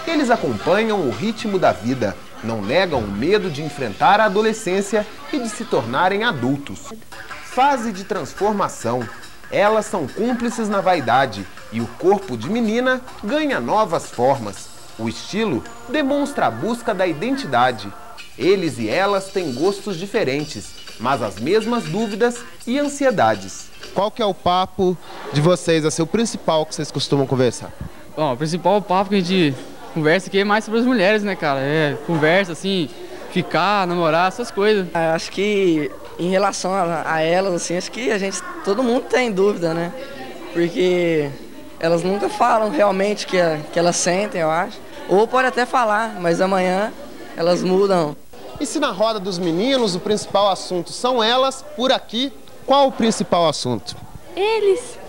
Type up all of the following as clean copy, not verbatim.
Eles acompanham o ritmo da vida, não negam o medo de enfrentar a adolescência e de se tornarem adultos. Fase de transformação. Elas são cúmplices na vaidade e o corpo de menina ganha novas formas. O estilo demonstra a busca da identidade. Eles e elas têm gostos diferentes, mas as mesmas dúvidas e ansiedades. Qual que é o papo de vocês, assim, o principal que vocês costumam conversar? Bom, o principal papo que a gente conversa aqui é mais sobre as mulheres, né, cara? Conversa, assim, ficar, namorar, essas coisas. Acho que em relação a elas, assim, acho que todo mundo tem dúvida, né? Porque elas nunca falam realmente que elas sentem, eu acho. Ou pode até falar, mas amanhã elas mudam. E se na roda dos meninos o principal assunto são elas, por aqui, qual o principal assunto? Eles.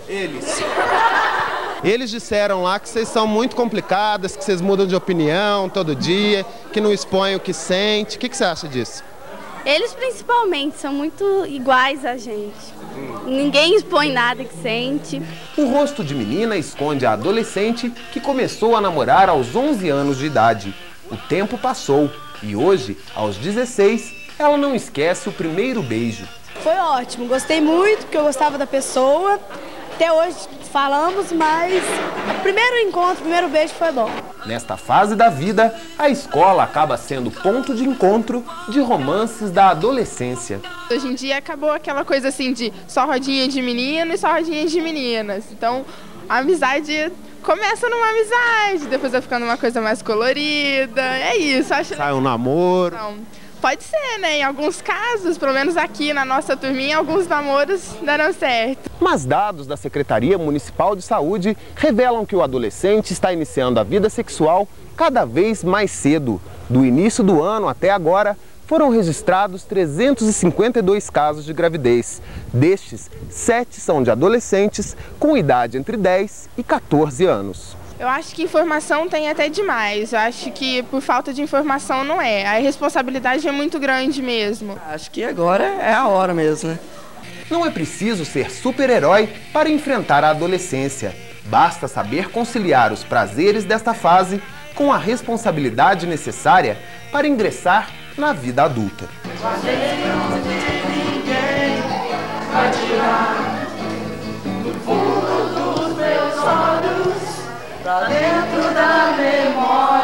Eles disseram lá que vocês são muito complicadas, que vocês mudam de opinião todo dia, que não expõem o que sente. O que você acha disso? Eles principalmente são muito iguais a gente. Ninguém expõe nada que sente. O rosto de menina esconde a adolescente que começou a namorar aos 11 anos de idade. O tempo passou e hoje, aos 16, ela não esquece o primeiro beijo. Foi ótimo, gostei muito porque eu gostava da pessoa. Até hoje falamos, mas o primeiro encontro, o primeiro beijo foi bom. Nesta fase da vida, a escola acaba sendo ponto de encontro de romances da adolescência. Hoje em dia acabou aquela coisa assim de só rodinha de menino e só rodinha de meninas. Então a amizade começa numa amizade, depois vai ficando uma coisa mais colorida. É isso, acho. Sai um namoro. Não. Pode ser, né? Em alguns casos, pelo menos aqui na nossa turminha, alguns namoros deram certo. Mas dados da Secretaria Municipal de Saúde revelam que o adolescente está iniciando a vida sexual cada vez mais cedo. Do início do ano até agora, foram registrados 352 casos de gravidez. Destes, 7 são de adolescentes com idade entre 10 e 14 anos. Eu acho que informação tem até demais. Eu acho que por falta de informação não é. A responsabilidade é muito grande mesmo. Acho que agora é a hora mesmo, né? Não é preciso ser super-herói para enfrentar a adolescência. Basta saber conciliar os prazeres desta fase com a responsabilidade necessária para ingressar na vida adulta. Pra dentro da memória.